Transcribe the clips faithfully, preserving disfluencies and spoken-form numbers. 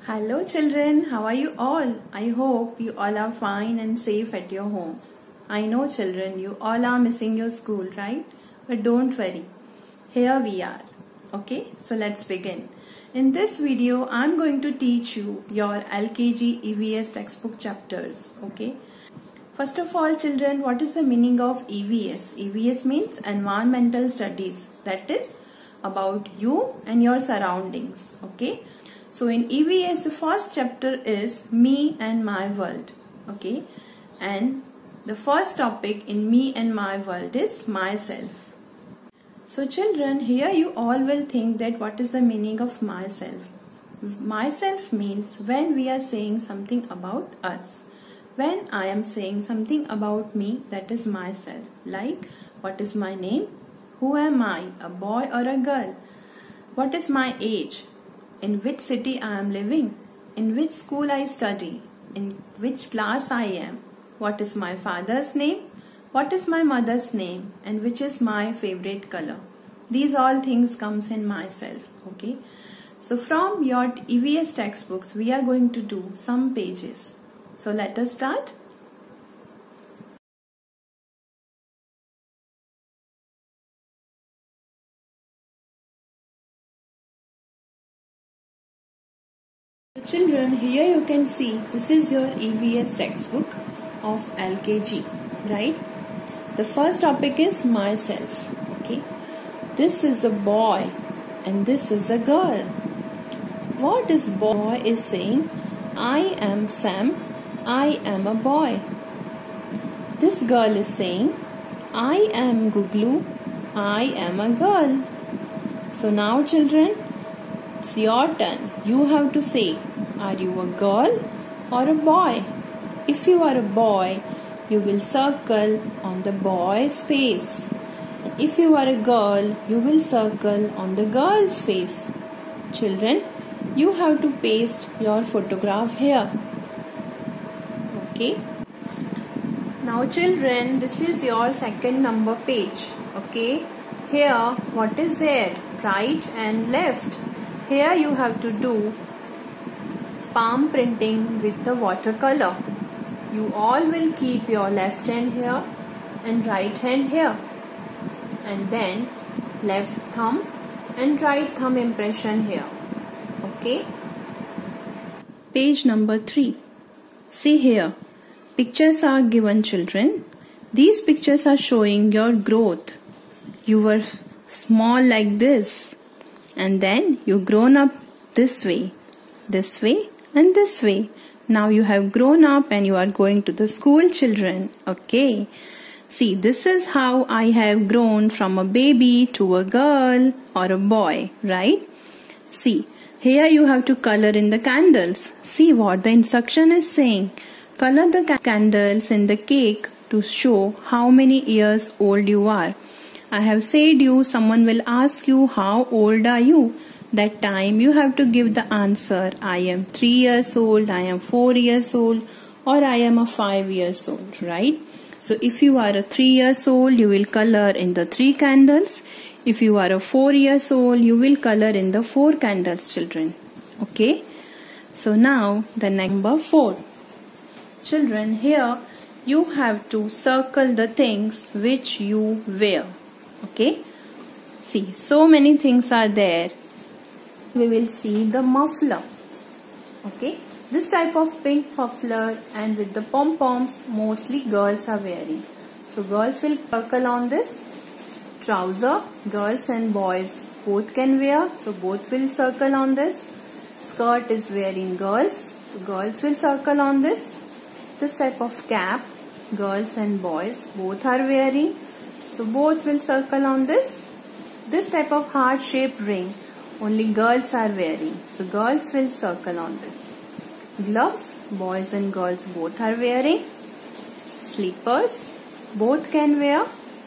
Hello children, how are you all? I hope you all are fine and safe at your home. I know children, you all are missing your school, right? But don't worry, here we are. Okay, so let's begin. In this video, I'm going to teach you your L K G E V S textbook chapters. Okay. First of all children, what is the meaning of E V S? E V S means environmental studies. That is about you and your surroundings. Okay. So in E V S, the first chapter is me and my world. Okay. And the first topic in me and my world is myself. So children, here you all will think that what is the meaning of myself? Myself means when we are saying something about us. When I am saying something about me, that is myself. Like, what is my name? Who am I? A boy or a girl? What is my age? In which city I am living? In which school I study? In which class I am? What is my father's name? What is my mother's name? And which is my favorite color? These all things comes in myself. Okay. So from your E V S textbooks, we are going to do some pages. So let us start. Children, here you can see this is your E V S textbook of L K G, right? The first topic is myself. Okay. This is a boy and this is a girl. What this boy is saying? I am Sam. I am a boy. This girl is saying, I am Guglu. I am a girl. So now children, it's your turn. You have to say, are you a girl or a boy? If you are a boy, you will circle on the boy's face. If you are a girl, you will circle on the girl's face. Children, you have to paste your photograph here. Okay. Now children, this is your second number page. Okay. Here, what is there? Right and left. Here you have to do palm printing with the watercolor. You all will keep your left hand here and right hand here. And then left thumb and right thumb impression here. Okay. Page number three. See here. Pictures are given children. These pictures are showing your growth. You were small like this. And then you grown up this way, this way and this way. Now you have grown up and you are going to the school children. Okay. See, this is how I have grown from a baby to a girl or a boy, right? See, here you have to color in the candles. See what the instruction is saying. Color the candles in the cake to show how many years old you are. I have said you, someone will ask you how old are you. That time you have to give the answer. I am three years old, I am four years old or I am a five years old, right? So if you are a three years old, you will color in the three candles. If you are a four years old, you will color in the four candles children. Okay. So now the number four. Children, here you have to circle the things which you wear. Okay. See, so many things are there. We will see the muffler. Okay. This type of pink muffler and with the pom-poms mostly girls are wearing. So girls will circle on this. Trouser, girls and boys both can wear. So both will circle on this. Skirt is wearing girls. So girls will circle on this. This type of cap, girls and boys both are wearing. So both will circle on this. This type of heart-shaped ring, only girls are wearing. So girls will circle on this. Gloves, boys and girls both are wearing. Slippers, both can wear.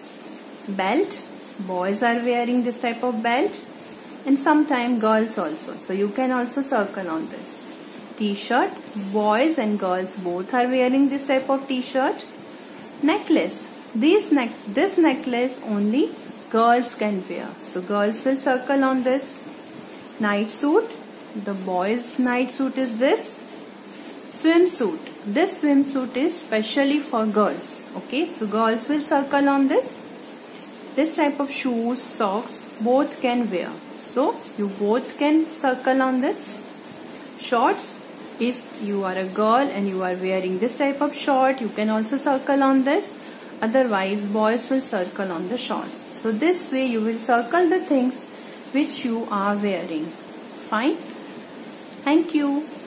Belt, boys are wearing this type of belt. And sometimes girls also. So you can also circle on this. T-shirt, boys and girls both are wearing this type of t-shirt. Necklace, this, neck this necklace only girls can wear. So girls will circle on this. Night suit, the boys' night suit is this swimsuit. This swimsuit is specially for girls. Okay, so girls will circle on this. This type of shoes, socks, both can wear. So you both can circle on this. Shorts, if you are a girl and you are wearing this type of short, you can also circle on this. Otherwise, boys will circle on the shorts. So this way you will circle the things which you are wearing. Fine. Thank you.